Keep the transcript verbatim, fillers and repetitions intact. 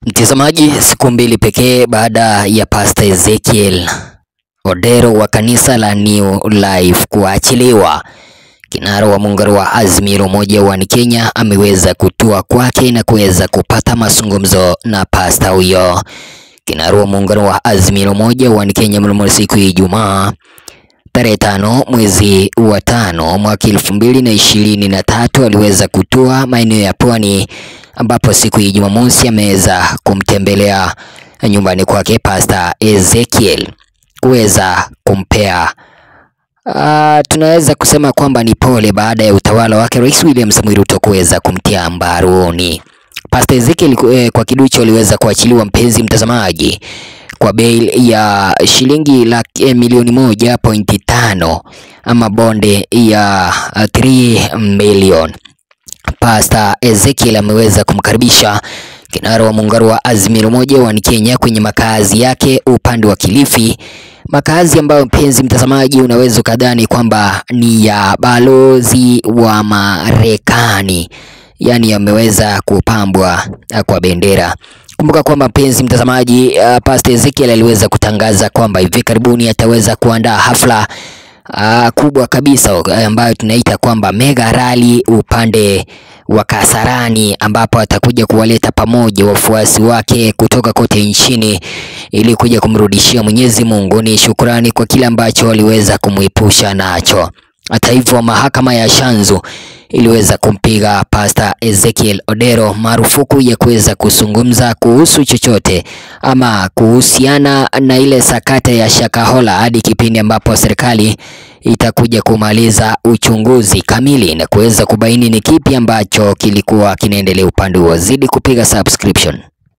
Mtazamaji, siku mbili pekee baada ya Pastor Ezekiel Odero wa kanisa la New Life kuachiliwa, kinara wa muungano wa Azimio Umoja wa Kenya ameweza kutua kwake na kuweza kupata mazungumzo na pastor huyo. Kinara wa muungano wa Azimio Umoja wa Kenya mnamo siku ya Ijumaa tarehe tano mwezi wa tano mwaka elfu mbili na ishirini na tatu aliweza kutua maeneo ya Pwani, ambapo siku ya Jumamosi ameweza kumtembelea nyumbani kwake Pastor Ezekiel kuweza kumpea Uh, tunaweza kusema kwamba ni pole baada ya utawala wake Rais William Samoei Ruto kuweza kumtia mbaroni. Pastor Ezekiel eh, kwa kiduchu aliweza kuachiliwa, mpenzi mtazamaji, kwa bail ya shilingi laki eh, milioni moja pointi tano ama bonde ya uh, three million. Pastor Ezekiel ameweza kumkaribisha kinara wa muungano wa Azimio Umoja wa Kenya kwenye makazi yake upande wa Kilifi, makazi ambayo mpenzi mtazamaji unaweza kadhani kwamba ni ya balozi wa Marekani, yani ameweza kupambwa kwa bendera. Kumbuka kwamba mpenzi mtazamaji, uh, Pastor Ezekiel aliweza kutangaza kwamba hivi karibuni ataweza kuandaa hafla uh, kubwa kabisa ambayo tunaita kwamba mega rally upande wa Kasarani, ambapo atakuja kuwaleta pamoja wafuasi wake kutoka kote nchini ili kuja kumrudishia Mwenyezi Mungu ni shukrani kwa kile ambacho waliweza kumuepusha nacho. Hata hivyo, mahakama ya Shanzu iliweza kumpiga Pastor Ezekiel Odero marufuku ya kuweza kuzungumza kuhusu chochote ama kuhusiana na ile sakata ya Shakahola hadi kipindi ambapo serikali itakuja kumaliza uchunguzi kamili na kuweza kubaini ni kipi ambacho kilikuwa kinaendelea upande wa. Zidi kupiga subscription.